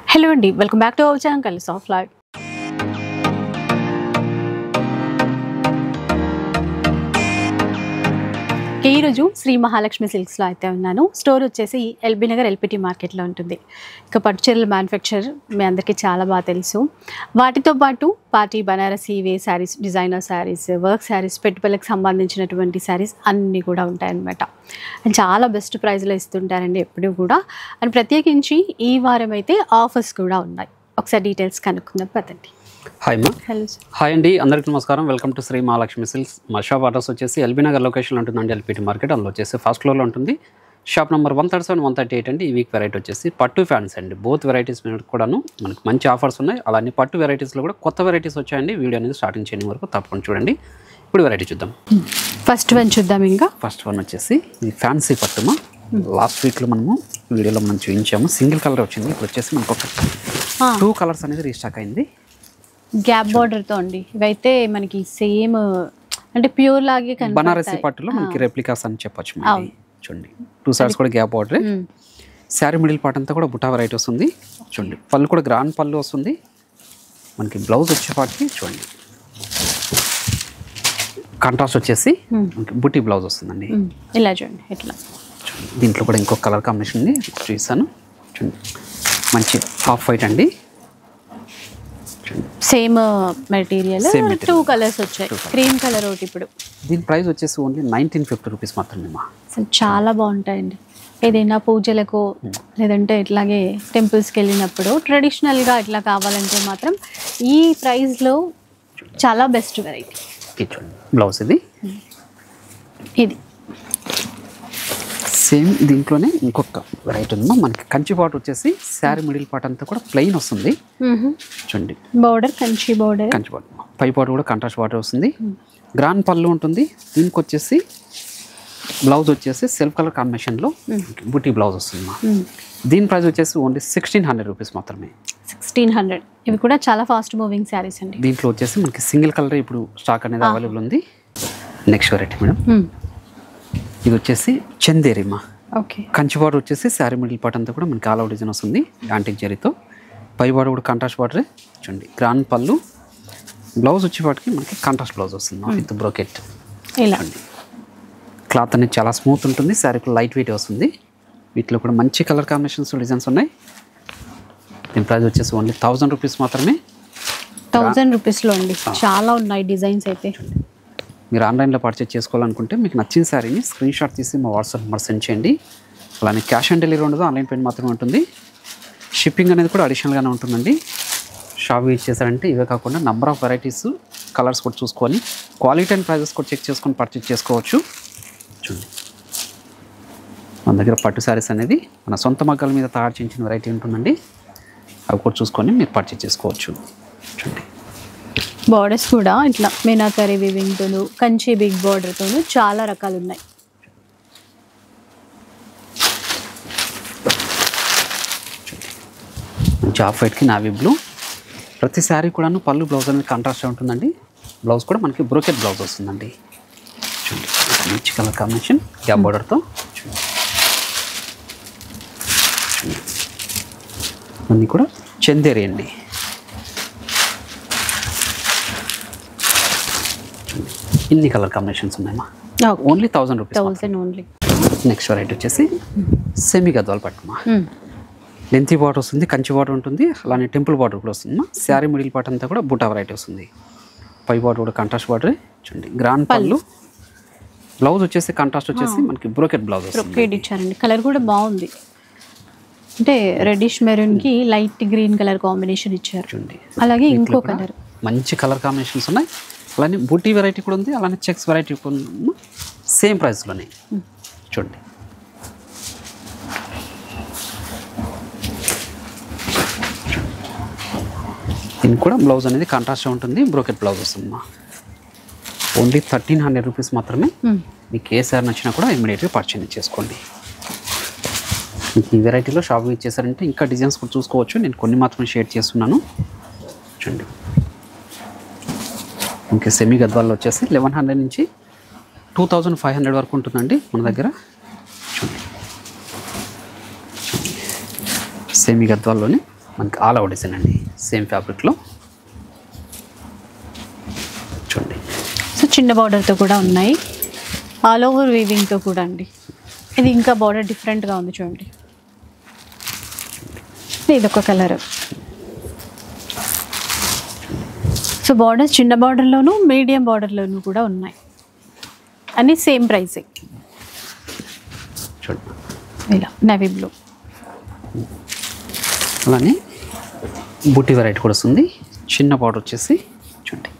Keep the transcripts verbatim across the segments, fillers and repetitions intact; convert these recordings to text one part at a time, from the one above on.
Hello and welcome back to our channel Soft Life. ఈ రోజు Shri Mahalakshmi silks లో అయితే ఉన్నాను. స్టోర్ వచ్చేసి ఎల్బీ నగర్ ఎల్పిటి మార్కెట్ లో ఉంటుంది. ఇక పట్టు చీరల మ్యానుఫ్యాక్చర్ మీ అందరికీ చాలా బాగా తెలుసు. వాటితో పాటు పార్టీ బనారసి వే sarees, designer sarees, work sarees, పెట్టుబడులకు సంబంధించినటువంటి శారీస్ అన్నీ కూడా ఉంటాయన్నమాట. అండ్ చాలా బెస్ట్ ప్రైస్లో ఇస్తుంటారండి ఎప్పుడూ కూడా. అండ్ ప్రత్యేకించి ఈ వారం అయితే ఆఫర్స్ కూడా ఉన్నాయి. ఒకసారి డీటెయిల్స్ కనుక్కుందాం పదండి. హాయ్ మా హలో హాయ్ అండి, అందరికీ నమస్కారం. Welcome to Shri Mahalakshmi silks. మా షాప్ అడ్రస్ వచ్చేసి ఎల్బీ నగర్ లొకేషన్లో ఉంటుందండి, ఎల్పిటి మార్కెట్. అందులో వచ్చేసి ఫస్ట్ ఫ్లోర్లో ఉంటుంది. Shop number one thirty seven one thirty eight అండి. ఈ వీక్ వెరైటీ వచ్చేసి పట్టు ఫ్యాన్స్ అండి. బోత్ వెరైటీస్ మీద కూడాను మనకు మంచి ఆఫర్స్ ఉన్నాయి. అలానే పట్టు వెరైటీస్లో కూడా కొత్త వెరైటీస్ వచ్చాయండి. వీడియో అనేది స్టార్టింగ్ చేయడం వరకు తప్పకుండా చూడండి. ఇప్పుడు వెరైటీ చూద్దాం. ఫస్ట్ వన్ చూద్దాం. ఇంకా ఫస్ట్ వన్ వచ్చేసి ఈ ఫ్యాన్సీ పట్టుమా. లాస్ట్ వీక్లో మనము వీడియోలో మనం చూపించాము, సింగిల్ కలర్ వచ్చింది. ఇప్పుడు వచ్చేసి మనకు ఒక టూ కలర్స్ అనేది రీస్టాక్ అయింది. గ్యాప్ బార్డర్ తో అండి. ఇవైతే మనకి సేమ్ అంటే ప్యూర్ లాగే కనిపిస్తాయి. బనారసి పట్టులో మనకి రెప్లికాస్ అని చెప్పొచ్చు. చూడండి, టూ సైడ్స్ కూడా gap border. Saree middle part అంతా కూడా బుటా వెరైటీ వస్తుంది. చూడండి, పళ్ళు కూడా గ్రాండ్ పళ్ళు వస్తుంది. మనకి బ్లౌజ్ వచ్చేపాటికి చూడండి కాంట్రాస్ట్ వచ్చేసి బుటీ బ్లౌజ్ వస్తుందండి. ఇలా చూడండి, ఇట్లా దీంట్లో కూడా ఇంకొక కలర్ కాంబినేషన్ ఉంది, చూపిస్తాను. చూడండి, మంచి హాఫ్ వైట్ అండి. సేమ్ మెటీరియల్, టూ కలర్స్ వచ్చాయి. క్రీమ్ కలర్ ఒకటి. ఇప్పుడు దీని ప్రైస్ వచ్చేసి ఓన్లీ నైన్టీన్ ఫిఫ్టీ రూపీస్ మాత్రమే. అసలు చాలా బాగుంటాయండి. ఏదైనా పూజలకు లేదంటే ఇట్లాగే టెంపుల్స్కి వెళ్ళినప్పుడు ట్రెడిషనల్గా ఇట్లా కావాలంటే మాత్రం ఈ ప్రైస్లో చాలా బెస్ట్ వెరైటీ. బ్లౌజ్ ఇది ఇది సేమ్. దీంట్లోనే ఇంకొక వెరైటీ ఉందమ్మా. మనకి కంచి పాటు వచ్చేసి శారీ మిడిల్ పార్ట్ అంతా కూడా ప్లెయిన్ వస్తుంది. చూడండి, బోర్డర్ కంచి బోర్డర్, కంచి పాటు. పై పాటు కూడా కాంట్రాస్ట్ బార్డర్ వస్తుంది. గ్రాండ్ పళ్ళు ఉంటుంది. దీనికి వచ్చేసి బ్లౌజ్ వచ్చేసి సెల్ఫ్ కలర్ కాంబినేషన్లో బుటీ బ్లౌజ్ వస్తుంది. దీని ప్రైస్ వచ్చేసి ఓన్లీ సిక్స్టీన్ హండ్రెడ్ రూపీస్ మాత్రమే. Sixteen hundred. ఇవి కూడా చాలా ఫాస్ట్ మూవింగ్ శారీస్ అండి. దీంట్లో వచ్చేసి మనకి సింగిల్ కలర్ ఇప్పుడు స్టాక్ అనేది అవైలబుల్ ఉంది. నెక్స్ట్ వెరైటీ మేడం, ఇది వచ్చేసి చందేరిమా. ఓకే, కంచి బార్డర్ వచ్చేసి శారీ మిడిల్ పార్ట్ అంతా కూడా మనకి ఆల్ అవుట్ డిజైన్ వస్తుంది యాంటిక్ జరీతో. పై బార్డర్ కూడా కాంట్రాస్ట్ బార్డర్. చూడండి, గ్రాండ్ పళ్ళు. బ్లౌజ్ వచ్చేపాటికి మనకి కాంట్రాస్ట్ బ్లౌజ్ వస్తుంది విత్ బ్రోకెట్. ఇలా క్లాత్ అనేది చాలా స్మూత్ ఉంటుంది. శారీ కూడా లైట్ వెయిట్ వస్తుంది. వీటిలో కూడా మంచి కలర్ కాంబినేషన్స్ డిజైన్స్ ఉన్నాయి. దీని ప్రైస్ వచ్చేసి ఓన్లీ థౌజండ్ రూపీస్ మాత్రమే. థౌజండ్ రూపీస్లో అండి. చాలా ఉన్నాయి డిజైన్స్ అయితే. మీరు ఆన్లైన్లో పర్చేజ్ చేసుకోవాలనుకుంటే మీకు నచ్చిన శారీని స్క్రీన్ షాట్ తీసి మా వాట్సాప్ నెంబర్ సెండ్ చేయండి. అలానే క్యాష్ ఆన్ డెలివరీ ఉండదు, ఆన్లైన్ పేమెంట్ మాత్రమే ఉంటుంది. షిప్పింగ్ అనేది కూడా అడిషనల్గానే ఉంటుందండి. షాప్ విజిట్ చేశారంటే ఇవే కాకుండా నెంబర్ ఆఫ్ వెరైటీస్, కలర్స్ కూడా చూసుకొని క్వాలిటీ అండ్ ప్రైజెస్ కూడా చెక్ చేసుకొని పర్చేజ్ చేసుకోవచ్చు. చూడండి, మన దగ్గర పట్టు శారీస్ అనేది మన సొంత మగ్గాల మీద తయారు చేయించిన వెరైటీ ఉంటుందండి. అవి కూడా చూసుకొని మీరు పర్చేజ్ చేసుకోవచ్చు. చూడండి, బార్డర్స్ కూడా ఇట్లా మీనాకరీ వివింగ్తోను, కంచి బిగ్ బార్డర్తోను చాలా రకాలు ఉన్నాయి. మంచి ఆఫ్ వైట్కి నావీ బ్లూ. ప్రతి శారీ కూడాను పళ్ళు బ్లౌజ్ అనేది కాంట్రాస్ట్ ఉంటుందండి. బ్లౌజ్ కూడా మనకి బ్రోకెట్ బ్లౌజ్ వస్తుందండి. చూడండి, మంచి కలర్ కాంబినేషన్ గ్యాప్ బార్డర్తో. అన్నీ కూడా చందేరి అండి. ఇన్ని కలర్ కాంబినేషన్స్ ఉన్నాయమ్మా. Only thousand rupees. Thousand only. Next variety వచ్చేసి సెమీ గద్వాల్ పట్టుమా. లెంతీ బార్డర్ వస్తుంది, కంచి బార్డర్ ఉంటుంది, అలానే టెంపుల్ బార్డర్ కూడా వస్తుందమ్మా. శారీ మిడిల్ పార్ట్ అంతా కూడా బుటా వెరైటీ వస్తుంది. పై బార్డర్ కూడా కాంట్రాస్ట్ బార్డర్. చూడండి, గ్రాండ్ పళ్ళు. బ్లౌజ్ వచ్చేసి కాంట్రాస్ట్ వచ్చేసి మనకి బ్రోకెట్ బ్లౌజ్ వస్తుంది. ఇచ్చారండి. కలర్ కూడా బాగుంది. అంటే రెడ్డిష్ మెరూన్ కి లైట్ గ్రీన్ కలర్ కాంబినేషన్ ఇచ్చారు. చూడండి, అలాగే ఇంకో కలర్ మంచి కలర్ కాంబినేషన్స్ ఉన్నాయి. అలానే బూటీ వెరైటీ కూడా ఉంది, అలానే చెక్స్ వెరైటీ కూడా సేమ్ ప్రైస్లోనే. చూడండి, దీనికి కూడా బ్లౌజ్ అనేది కాంట్రాస్ట్ ఉంటుంది, బ్రోకెట్ బ్లౌజ్ వస్తుందమ్మా. ఓన్లీ థర్టీన్ హండ్రెడ్ రూపీస్ మాత్రమే. మీకు ఏ సార్ నచ్చినా కూడా ఇమీడియట్గా పర్చేజ్ చేసుకోండి. ఈ వెరైటీలో షాప్ ఇచ్చేసారంటే ఇంకా డిజైన్స్ కూడా చూసుకోవచ్చు. నేను కొన్ని మాత్రమే షేర్ చేస్తున్నాను. చూడండి, ఇంకా సెమీ గద్వాల్లో వచ్చేసి లెవెన్ హండ్రెడ్ నుంచి టూ థౌజండ్ ఫైవ్ హండ్రెడ్ వరకు ఉంటుందండి మన దగ్గర. చూడండి, సెమీ గద్వాల్లోనే మనకి ఆల్ అవుట్ డిజైన్ అండి సేమ్ ఫ్యాబ్రిక్లో చూడండి. సో చిన్న బార్డర్తో కూడా ఉన్నాయి, ఆల్ ఓవర్ వీవింగ్తో కూడా అండి. ఇది ఇంకా బార్డర్ డిఫరెంట్గా ఉంది చూడండి. ఇది ఒక కలర్. సో బార్డర్స్ చిన్న బార్డర్లోను మీడియం బార్డర్లోను కూడా ఉన్నాయి, అన్నీ సేమ్ ప్రైస్. చూడండి ఇలా నేవీ బ్లూ. అలానే బూటీ వెరైటీ కూడా వస్తుంది. చిన్న బార్డర్ వచ్చేసి చూడండి.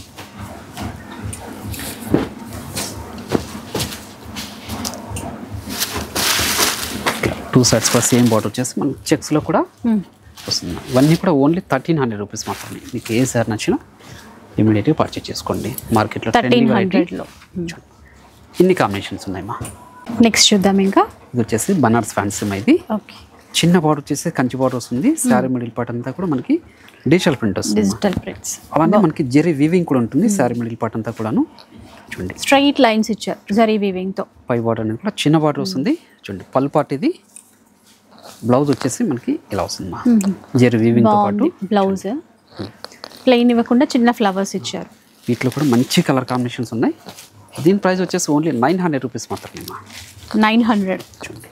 టూ సైడ్స్ కూడా సేమ్ బార్డర్ వచ్చేసి మన చెక్స్లో కూడా వస్తుంది. ఇవన్నీ కూడా ఓన్లీ థర్టీన్ హండ్రెడ్ రూపీస్ మాత్రమే. మీకు ఏ సార్ నచ్చినా ఇమీడియట్గా పర్చేస్ చేసుకోండి. మార్కెట్లో థర్టీన్ హండ్రెడ్లో ఇన్ని కాంబినేషన్స్ ఉన్నాయమ్మా. నెక్స్ట్ చూద్దాం. ఇంకా ఇది వచ్చేసి బనారస్ ఫ్యాన్సీ ఇది. ఓకే, చిన్న బార్డర్ వచ్చేసి కంచి బార్డర్ వస్తుంది. శారీ మిడిల్ పార్ట్ అంతా కూడా మనకి డిజిటల్ ప్రింట్ వస్తుంది. డిజిటల్ ప్రింట్స్ అలానే మనకి జెరీ వీవింగ్ కూడా ఉంటుంది. శారీ మిడిల్ పార్ట్ అంతా కూడాను చూడండి. స్ట్రైట్ లైన్స్ ఇచ్చారు జరీ వీవింగ్తో. పై బార్డర్ అనేది కూడా చిన్న బార్డర్ వస్తుంది చూడండి. పల్ పార్ట్ ఇది. బ్లౌజ్ వచ్చేసి మనకి ఇలా వస్తుంది మా జెరీ వీవింగ్తో పాటు. బ్లౌజ్ ప్లెయిన్ ఇవ్వకుండా చిన్న ఫ్లవర్స్ ఇచ్చారు. వీటిలో కూడా మంచి కలర్ కాంబినేషన్స్ ఉన్నాయి. దీని ప్రైస్ వచ్చేసి ఓన్లీ నైన్ హండ్రెడ్ రూపీస్ మాత్రమే మా. నైన్ హండ్రెడ్ చూడండి.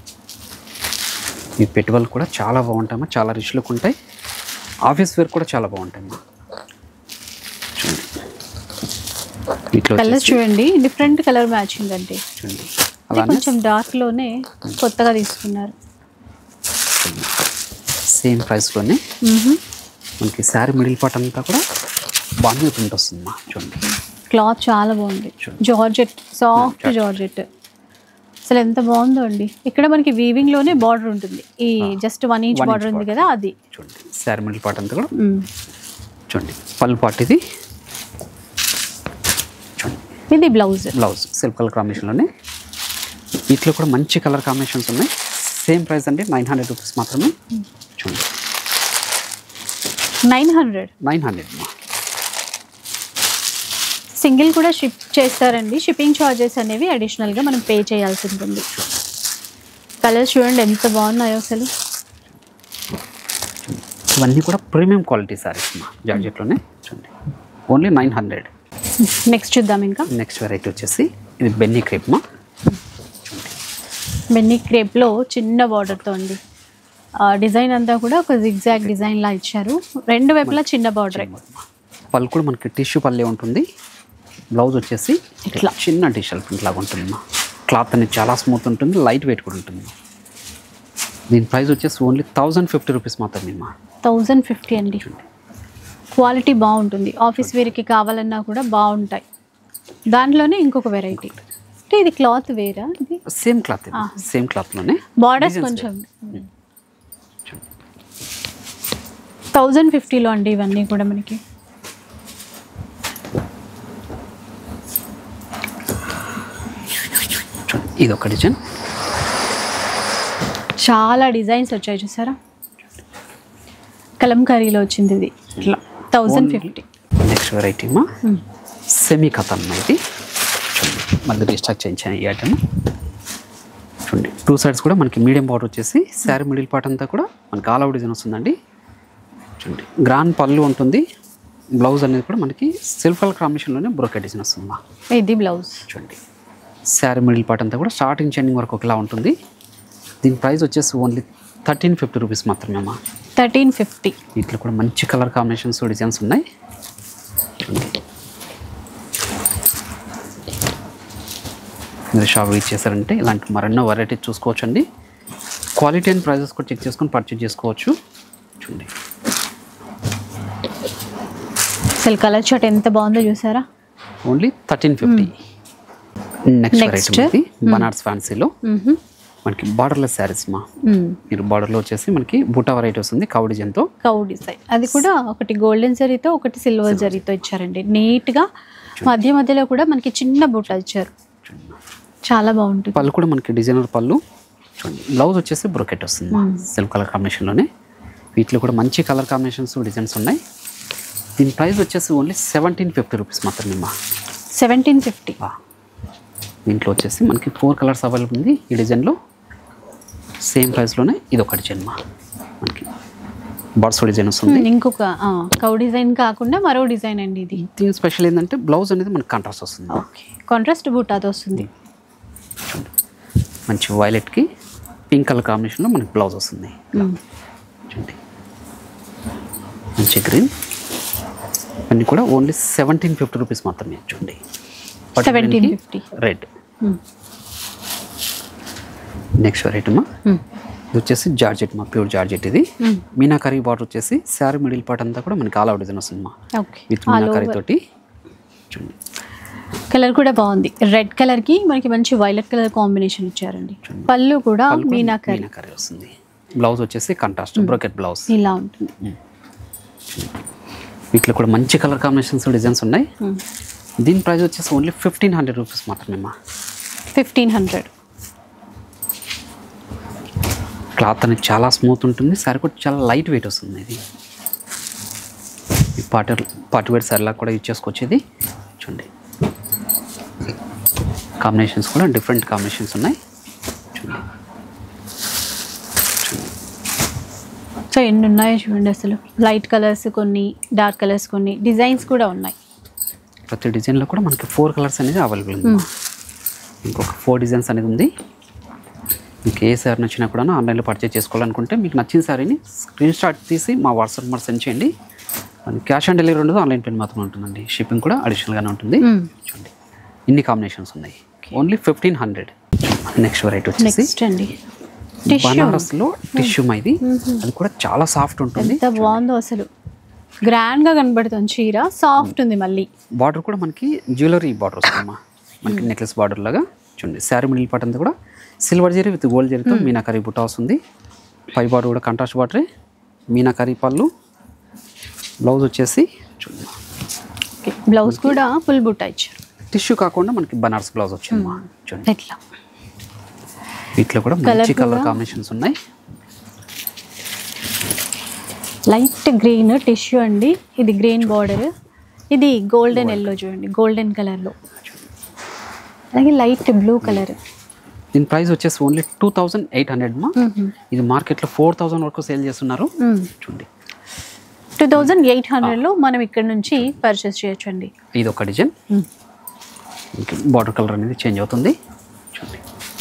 ఈ పెట్టుబడులు కూడా చాలా బాగుంటాయమ్మా, చాలా రిచ్ లుక్ ఉంటాయి. ఆఫీస్ వేర్ కూడా చాలా బాగుంటాయమ్మా. చూడండి వీటిలో కలర్ చూడండి, డిఫరెంట్ కలర్ మ్యాచింగ్ అంటే చూడండి. ఇది అలానే కొంచెం డార్క్లోనే కొత్తగా తీసుకున్నారు. సేమ్ ప్రైస్లోనే మనకి శారీ మిడిల్ పార్ట్ అంతా కూడా బాగా ప్రింట్ వస్తుందమ్మా. చూడండి క్లాత్ చాలా బాగుంది. Georgette, soft georgette. అసలు ఎంత బాగుందో అండి. ఇక్కడ మనకి వీవింగ్ లోనే బార్డర్ ఉంటుంది. ఈ జస్ట్ వన్ ఇంచ్ బార్డర్ ఉంది కదా అది. చూడండి శారీ మిడిల్ పార్ట్ అంతా కూడా చూడండి. పళ్ళు పార్ట్ ఇది చూడండి. ఇది బ్లౌజ్. బ్లౌజ్ సిల్క్ కలర్ కాంబినేషన్లోనే. వీటిలో కూడా మంచి కలర్ కాంబినేషన్స్ ఉన్నాయి. సేమ్ ప్రైస్ అండి నైన్ హండ్రెడ్ రూపీస్ మాత్రమే. చూడండి nine hundred nine hundred single కూడా షిప్ చేస్తారండి. షిప్పింగ్ ఛార్జెస్ అనేవి అడిషనల్గా మనం పే చేయాల్సి ఉంటుంది. కలర్స్ చూడండి ఎంత బాగున్నాయో అసలు. ఇవన్నీ కూడా ప్రీమియం క్వాలిటీ సారీస్ మా జార్జెట్లోనే. చూడండి ఓన్లీ నైన్ హండ్రెడ్. నెక్స్ట్ చూద్దాం. ఇంకా నెక్స్ట్ వెరైటీ వచ్చేసి ఇది బెన్నీ క్రేప్ మా. బెన్నీ క్రేప్లో చిన్న బార్డర్తో అండి. డిజైన్ అంతా కూడా ఒక జిగ్జాగ్ డిజైన్ లా ఇచ్చారు. రెండు వైపులా చిన్న బార్డర్. పళ్ళు కూడా మనకి టిష్యూ పల్లె ఉంటుంది. బ్లౌజ్ వచ్చేసి ఇట్లా చిన్న డిజిటల్ ప్రింట్ లాగా ఉంటుంది. క్లాత్ అనేది చాలా స్మూత్ ఉంటుంది, లైట్ వెయిట్ కూడా ఉంటుంది. దీని ప్రైస్ వచ్చేసి ఓన్లీ థౌజండ్ ఫిఫ్టీ రూపీస్ మాత్రమే మా. థౌజండ్ ఫిఫ్టీ అండి. క్వాలిటీ బాగుంటుంది. ఆఫీస్ వేర్కి కావాలన్నా కూడా బాగుంటాయి. దాంట్లోనే ఇంకొక వెరైటీ అంటే ఇది క్లాత్ వేరా? ఇది సేమ్ క్లాత్, సేమ్ క్లాత్లోనే బార్డర్స్ కొంచెం. థౌజండ్ ఫిఫ్టీలో అండి ఇవన్నీ కూడా మనకి. ఇది ఒక డిజైన్. చాలా డిజైన్స్ వచ్చాయి చూసారా. కలంకారీలో వచ్చింది ఇది. ఇట్లా థౌజండ్ ఫిఫ్టీ. నెక్స్ట్ వెరైటీ మా సెమీ కథన్ ఇది. చూడండి మళ్ళీ రీస్టాక్ చేయించాను ఈ ఐటమ్. చూడండి టూ సైడ్స్ కూడా మనకి మీడియం బార్డర్ వచ్చేసి శారీ మిడిల్ పార్ట్ అంతా కూడా మనకి ఆల్ అవుట్ డిజైన్ వస్తుందండి. చూడండి గ్రాండ్ పళ్ళు ఉంటుంది. బ్లౌజ్ అనేది కూడా మనకి సిల్క్ కలర్ కాంబినేషన్లోనే బ్రోకెట్ డిజైన్ వస్తుంది మా. ఇది బ్లౌజ్. చూడండి శారీ మిడిల్ పార్ట్ అంతా కూడా స్టార్టింగ్ ఎండింగ్ వరకు ఒకలా ఉంటుంది. దీని ప్రైస్ వచ్చేసి ఓన్లీ థర్టీన్ ఫిఫ్టీ రూపీస్ మాత్రమే అమ్మా. Thirteen fifty. వీటిలో కూడా మంచి కలర్ కాంబినేషన్స్ డిజైన్స్ ఉన్నాయి. మీరు షాప్ రీచ్ చేశారంటే ఇలాంటి మరెన్నో వెరైటీ చూసుకోవచ్చు అండి. క్వాలిటీ అండ్ ప్రైజెస్ కూడా చెక్ చేసుకొని పర్చేజ్ చేసుకోవచ్చు. చూడండి అసలు కలర్ చార్ట్ ఎంత బాగుందో చూసారా. Only thirteen fifty. Next variety Banaras ఫ్యాన్సీలో మనకి బార్డర్లెస్ శారీస్ మా. మీరు బార్డర్లో వచ్చేసి మనకి బూటా వెరైటీ వస్తుంది కౌ డిజైన్తో. కౌ డిజైన్ అది కూడా ఒకటి గోల్డెన్ జరీతో ఒకటి సిల్వర్ జరీతో ఇచ్చారండి. నీట్గా మధ్య మధ్యలో కూడా మనకి చిన్న బూటా ఇచ్చారు. చాలా బాగుంటుంది. పళ్ళు కూడా మనకి డిజైనర్ పళ్ళు. చూడండి బ్లౌజ్ వచ్చేసి బ్రోకెట్ వస్తుంది మా సిల్క్ కలర్ కాంబినేషన్లోనే. వీటిలో కూడా మంచి కలర్ కాంబినేషన్స్ డిజైన్స్ ఉన్నాయి. దీని ప్రైస్ వచ్చేసి ఓన్లీ సెవెంటీన్ ఫిఫ్టీ రూపీస్ మాత్రమే మా. Seventeen fifty. దీంట్లో వచ్చేసి మనకి ఫోర్ కలర్స్ అవైలబుల్ ఉంది ఈ డిజైన్లో. సేమ్ ప్రైస్లోనే ఇది ఒక డిజైన్ మా. మనకి బార్డ్స్ డిజైన్ వస్తుంది. ఇంకొక కౌ డిజైన్ కాకుండా మరో డిజైన్ అండి ఇది. దీని స్పెషల్ ఏంటంటే బ్లౌజ్ అనేది మనకి కాంట్రాస్ట్ వస్తుంది. ఓకే, కాంట్రాస్ట్ బూటాతో వస్తుంది. మంచి వైలెట్కి పింక్ కలర్ కాంబినేషన్లో మనకి బ్లౌజ్ వస్తుంది. చూడండి మంచి గ్రీన్, అన్నీ కూడా ఓన్లీ సెవెంటీన్ ఫిఫ్టీ రూపీస్ మాత్రమే. చూడండి seventeen fifty red. Next variety మా ఇది వచ్చేసి జార్జెట్ మా, ప్యూర్ జార్జెట్. ఇది మీనాకరీ బార్డర్ వచ్చేసి శారీ మిడిల్ పార్ట్ అంతా కూడా మనకి ఆల్ అవుట్ డిజైన్ వస్తుంది మా, విత్ మీనాకరీ తోటి. చూడండి కలర్ కూడా బాగుంది, రెడ్ కలర్ కి మనకి మంచి వైలెట్ కలర్ కాంబినేషన్ ఇచ్చారండి. పళ్ళు కూడా మీనాకరీ మీనాకరీ వస్తుంది. బ్లౌజ్ వచ్చేసి కాంట్రాస్ట్ బ్రోకెట్ బ్లౌజ్ ఇలా ఉంటుంది. వీటిలో కూడా మంచి కలర్ కాంబినేషన్స్ డిజైన్స్ ఉన్నాయి. దీని ప్రైస్ వచ్చేసి ఓన్లీ ఫిఫ్టీన్ హండ్రెడ్ రూపీస్ మాత్రమే మా. Fifteen hundred. క్లాత్ అనేది చాలా స్మూత్ ఉంటుంది, సారీ కూడా చాలా లైట్ వెయిట్ వస్తుంది. ఇది పార్టీ పార్టీ వేర్ సారీలా కూడా యూజ్ చేసుకోవచ్చు. ఇది చూడండి కాంబినేషన్స్ కూడా డిఫరెంట్ కాంబినేషన్స్ ఉన్నాయి. చూడండి సో ఎన్ని ఉన్నాయో చూడండి, అసలు లైట్ కలర్స్ కొన్ని, డార్క్ కలర్స్ కొన్ని, డిజైన్స్ కూడా ఉన్నాయి. ప్రతి డిజైన్లో కూడా మనకి ఫోర్ కలర్స్ అనేది అవైలబుల్ ఉంది. ఇంకొక ఫోర్ డిజైన్స్ అనేది ఉంది. మీకు ఏ సారీ నచ్చినా కూడా ఆన్లైన్లో పర్చేజ్ చేసుకోవాలనుకుంటే మీకు నచ్చిన సారీని స్క్రీన్ షాట్ తీసి మా వాట్సాప్ నెంబర్ సెండ్ చేయండి. క్యాష్ ఆన్ డెలివరీ ఉండదు, ఆన్లైన్ పేమెంట్ మాత్రమే ఉంటుందండి. షిప్పింగ్ కూడా అడిషనల్గానే ఉంటుంది. చూడండి ఇన్ని కాంబినేషన్స్ ఉన్నాయి, only fifteen hundred. Next variety వచ్చేసి అండి బనారస్లో టిష్యూ మైది, అది కూడా చాలా సాఫ్ట్ ఉంటుంది. ఎంత బాగుందో అసలు, గ్రాండ్ గా కనబడుతుంది చీర, సాఫ్ట్ ఉంది. మళ్ళీ బార్డర్ కూడా మనకి జ్యువెలరీ బార్డర్ వస్తుందమ్మా, మనకి నెక్లెస్ బార్డర్ లాగా. చూడండి శారీ మిడిల్ పార్ట్ అంతా కూడా సిల్వర్ జరీ విత్ గోల్డ్ జరీతో మీనాకరీ బుట్ట వస్తుంది. పై బార్డర్ కూడా కాంట్రాస్ట్ బార్డరే, మీనాకరీ పళ్ళు. బ్లౌజ్ వచ్చేసి చూడండి బ్లౌజ్ కూడా ఫుల్ బుట్ట ఇచ్చారు. టిష్యూ కాకుండా మనకి బనారస్ బ్లౌజ్ వచ్చిందమ్మా. చూడండి ఎట్లా వీటిలో కూడా మంచి కలర్ కాంబినేషన్స్ ఉన్నాయి. లైట్ గ్రీన్ టిష్యూ అండి, ఇది గ్రీన్ బార్డర్, ఇది గోల్డెన్ ఎల్లో చూడండి, గోల్డెన్ కలర్లో. అలాగే లైట్ బ్లూ కలర్. దీని ప్రైస్ వచ్చేసి only two thousand eight hundred మా. ఇది మార్కెట్లో ఫోర్ థౌజండ్ వరకు సేల్ చేస్తున్నారు. చూడండి టూ థౌజండ్ ఎయిట్ హండ్రెడ్లో మనం ఇక్కడ నుంచి పర్చేస్ చేయొచ్చు అండి. ఇది ఒక డిజైన్, బార్డర్ కలర్ అనేది చేంజ్ అవుతుంది. చూడండి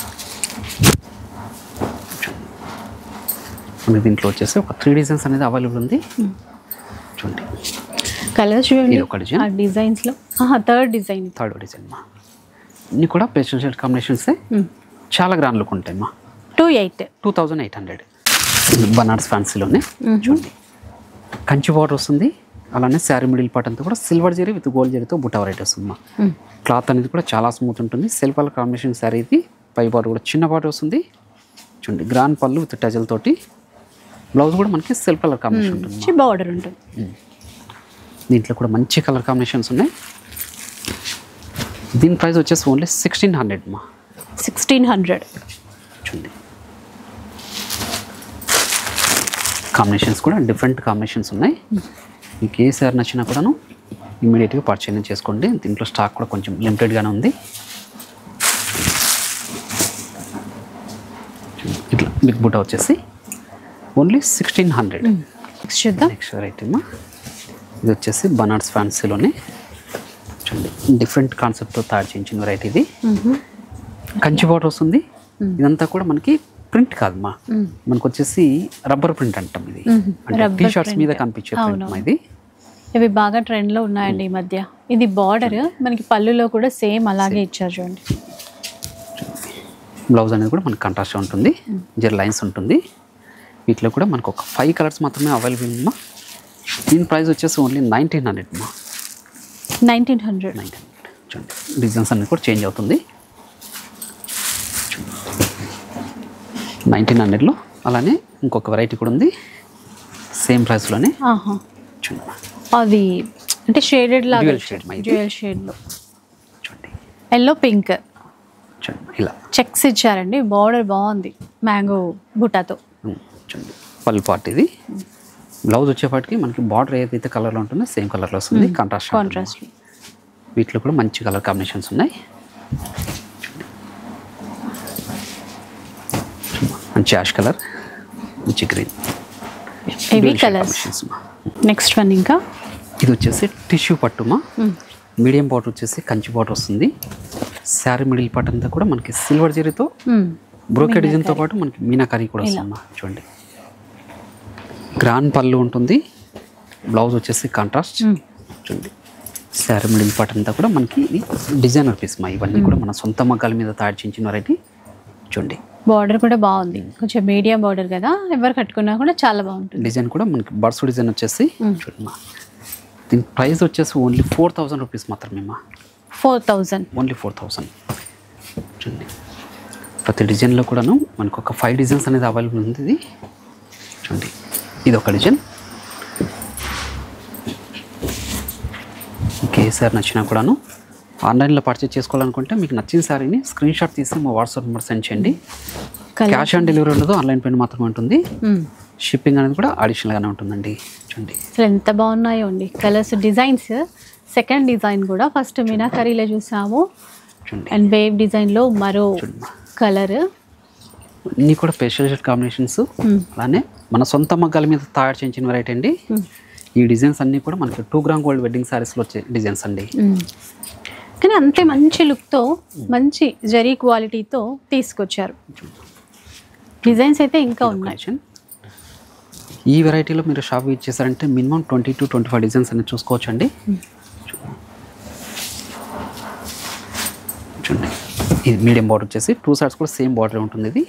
మనకి దీంట్లో వచ్చేసి ఒక త్రీ డిజైన్స్ అనేది అవైలబుల్ ఉంది. చూడండి కలర్స్ చూడండి, ఒక డిజైన్, డిజైన్స్లో థర్డ్ డిజైన్ థర్డ్ డిజైన్ మా. ఇన్ని కూడా పేస్టల్ షేడ్ కాంబినేషన్స్ చాలా గ్రాండ్ లుక్ ఉంటాయి మా. Two eight two thousand eight hundred Banaras ఫ్యాన్సీలోనే. చూడండి కంచి బార్డర్ వస్తుంది, అలానే శారీ మిడిల్ పార్ట్ అంతా కూడా సిల్వర్ జరీ విత్ గోల్డ్ జరీతో బుట్ట వెరైటీ వస్తుంది మా. క్లాత్ అనేది కూడా చాలా స్మూత్ ఉంటుంది. సెల్ఫ్ కలర్ కాంబినేషన్ శారీ ఇది. పై బార్డర్ కూడా చిన్న బార్డర్ వస్తుంది. చూడండి గ్రాండ్ పళ్ళు విత్ టజల్ తోటి. బ్లౌజ్ కూడా మనకి సెల్ఫ్ కలర్ కాంబినేషన్ ఉంటుంది, బార్డర్ ఉంటుంది. దీంట్లో కూడా మంచి కలర్ కాంబినేషన్స్ ఉన్నాయి. దీని ప్రైస్ వచ్చేసి ఓన్లీ సిక్స్టీన్ హండ్రెడ్ మా. Sixteen hundred. చూడండి కాంబినేషన్స్ కూడా డిఫరెంట్ కాంబినేషన్స్ ఉన్నాయి. మీకు ఏ సారీ నచ్చినా కూడాను ఇమీడియట్గా పర్చేజ్ చేసుకోండి. దీంట్లో స్టాక్ కూడా కొంచెం లిమిటెడ్గానే ఉంది. ఇట్లా బిగ్ బుట్ట వచ్చేసి ఓన్లీ సిక్స్టీన్ హండ్రెడ్. నెక్స్ట్ చూద్దాం. నెక్స్ట్ వెరైటీ మా, ఇది వచ్చేసి బనారస్ ఫ్యాన్సీలోనే. చూడండి డిఫరెంట్ కాన్సెప్ట్తో తయారు చేయించిన వెరైటీ ఇది. కంచి బార్డర్ వస్తుంది. ఇదంతా కూడా మనకి ప్రింట్ కాదు మా, మనకు వచ్చేసి రబ్బర్ ప్రింట్ అంటాం. ఇది అంటే టీ షర్ట్స్ మీద కనిపించే ప్రింట్ మా. ఇది ఇవి బాగా ట్రెండ్లో ఉన్నాయండి ఈ మధ్య. ఇది బార్డర్ మనకి పళ్ళులో కూడా సేమ్ అలాగే ఇచ్చారు చూడండి. బ్లౌజ్ అనేది కూడా మనకి కాంట్రాస్ట్ ఉంటుంది, జర లైన్స్ ఉంటుంది. వీటిలో కూడా మనకు ఒక ఫైవ్ కలర్స్ మాత్రమే అవైలబుల్ ఉందమ్మా. దీని ప్రైస్ వచ్చేసి ఓన్లీ నైన్టీన్ హండ్రెడ్ మా. Nineteen hundred nineteen hundred. చూడండి డిజైన్స్ అనేది కూడా చేంజ్ అవుతుంది. నైన్టీన్ హండ్రెడ్లో అలానే ఇంకొక వెరైటీ కూడా ఉంది సేమ్ ప్రైస్లోనే. చూడండి అది అంటే షేడెడ్ లాగా డ్యూయల్ షేడ్ డ్యూయల్ షేడ్లో. చూడండి ఎల్లో పింక్. చూడండి ఇలా చెక్స్ ఇచ్చారండి, బార్డర్ బాగుంది మ్యాంగో బుట్టాతో. చూడండి పళ్ళు పార్ట్ ఇది. బ్లౌజ్ వచ్చేపాటికి మనకి బార్డర్ ఏదైతే కలర్లో ఉంటుందో సేమ్ కలర్లో వస్తుంది, కాంట్రాస్ట్ కాంట్రాస్ట్. వీటిలో కూడా మంచి కలర్ కాంబినేషన్స్ ఉన్నాయి. మంచి యాష్ కలర్, మంచి green. Heavy colours. Next one ఇంకా ఇది వచ్చేసి టిష్యూ పట్టుమా, మీడియం బార్డర్ వచ్చేసి కంచి బార్డర్ వస్తుంది. శారీ మిడిల్ పార్ట్ అంతా కూడా మనకి సిల్వర్ జరీతో బ్రోకెట్ డిజైన్తో పాటు మనకి మీనాకరీ కూడా వస్తుందమ్మా. చూడండి, గ్రాండ్ పళ్ళు ఉంటుంది. బ్లౌజ్ వచ్చేసి కాంట్రాస్ట్. చూడండి, శారీ మిడిల్ పార్ట్ అంతా కూడా మనకి డిజైనర్ పీస్ మా. ఇవన్నీ కూడా మన సొంత మగ్గాల మీద తయారు చేయించిన వెరైటీ. చూడండి, బార్డర్ కూడా బాగుంది, కొంచెం మీడియం బార్డర్ కదా, ఎవరు కట్టుకున్నా కూడా చాలా బాగుంటుంది. డిజైన్ కూడా మనకి బర్డ్స్ డిజైన్ వచ్చేసి చూడండి మా. దీని ప్రైస్ వచ్చేసి ఓన్లీ ఫోర్ థౌజండ్ రూపీస్ మాత్రమే మా. Four thousand only four thousand. చూడండి, ప్రతి డిజైన్లో కూడాను మనకు ఒక ఫైవ్ డిజైన్స్ అనేది అవైలబుల్ ఉంది. ఇది చూడండి, ఇది ఒక డిజైన్. ఇంకే సార్ నచ్చినా కూడాను ఆన్లైన్లో పర్చేజ్ చేసుకోవాలనుకుంటే మీకు నచ్చిన శారీని స్క్రీన్ షాట్ తీసి మా వాట్సాప్ నెంబర్ సెండ్ చేయండి. క్యాష్ ఆన్ డెలివరీ ఉండదు, ఆన్లైన్ పేమెంట్ మాత్రమే ఉంటుంది. షిప్పింగ్ అనేది కూడా అడిషనల్గానే ఉంటుందండి. చూడండి, అసలు ఎంత బాగున్నాయో అండి కలర్స్, డిజైన్స్. సెకండ్ డిజైన్ కూడా ఫస్ట్ మీనాకరీలో చూసాము, చూడండి, అండ్ వేవ్ డిజైన్లో మరో కలర్. ఇన్ని కూడా స్పెషల్ కాంబినేషన్స్. అలానే మన సొంత మగ్గాల మీద తయారు చేయించిన వెరైటీ అండి. ఈ డిజైన్స్ అన్నీ కూడా మనకి టూ గ్రామ్ గోల్డ్ వెడ్డింగ్ సారీస్లో వచ్చే డిజైన్స్ అండి. కానీ అంతే మంచి లుక్తో, మంచి జరీ క్వాలిటీతో తీసుకొచ్చారు. డిజైన్స్ అయితే ఇంకా ఉన్నాయి. ఈ వెరైటీలో మీరు షాప్ విజిట్ చేశారంటే minimum twenty to twenty five designs అనేది చూసుకోవచ్చు అండి. చూడండి, ఇది మీడియం బార్డర్ వచ్చేసి టూ సైడ్స్ కూడా సేమ్ బార్డర్ ఉంటుంది. ఇది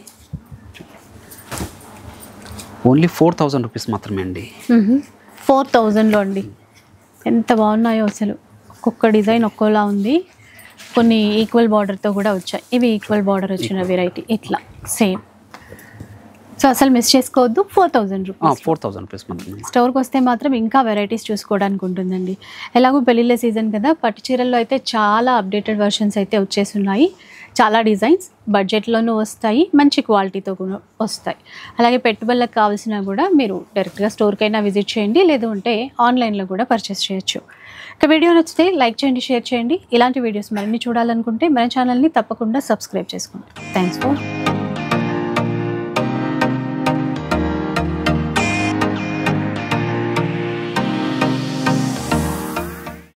ఓన్లీ ఫోర్ థౌజండ్ రూపీస్ మాత్రమే అండి. ఫోర్ థౌజండ్లో అండి. ఎంత బాగున్నాయో అసలు, ఒక్కొక్క డిజైన్ ఒక్కోలా ఉంది. కొన్ని ఈక్వల్ బార్డర్తో కూడా వచ్చాయి. ఇవి ఈక్వల్ బార్డర్ వచ్చిన వెరైటీ ఇట్లా సేమ్. సో అసలు మిస్ చేసుకోవద్దు. Four thousand rupees four thousand rupees మాత్రమే. స్టోర్కి వస్తే మాత్రం ఇంకా వెరైటీస్ చూసుకోవడానికి ఉంటుందండి. ఎలాగో పెళ్ళిళ్ళ సీజన్ కదా, పట్టు చీరల్లో అయితే చాలా అప్డేటెడ్ వర్షన్స్ అయితే వచ్చేస్తున్నాయి. చాలా డిజైన్స్ బడ్జెట్లోనూ వస్తాయి, మంచి క్వాలిటీతో కూడా వస్తాయి. అలాగే పెట్టుబడులకు కావాల్సినా కూడా మీరు డైరెక్ట్గా స్టోర్కైనా విజిట్ చేయండి, లేదు అంటే ఆన్లైన్లో కూడా పర్చేస్ చేయొచ్చు. ఇక వీడియో నచ్చితే లైక్ చేయండి, షేర్ చేయండి. ఇలాంటి వీడియోస్ మరిన్ని చూడాలనుకుంటే మన ఛానల్ని తప్పకుండా సబ్స్క్రైబ్ చేసుకోండి. Thanks for